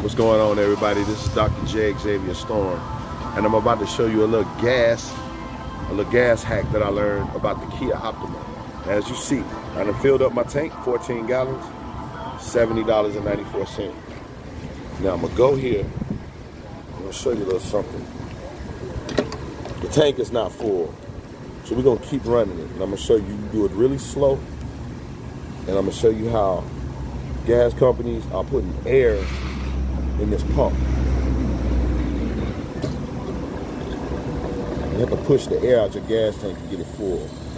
What's going on, everybody? This is Dr. J. Xavier Storm, and I'm about to show you a little gas hack that I learned about the Kia Optima. As you see, I done filled up my tank, 14 gallons, $70.94. Now I'm gonna go here. I'm gonna show you a little something. The tank is not full, so we're gonna keep running it. And I'm gonna show you do it really slow, and I'm gonna show you how gas companies are putting air in this pump. You have to push the air out your gas tank to get it full.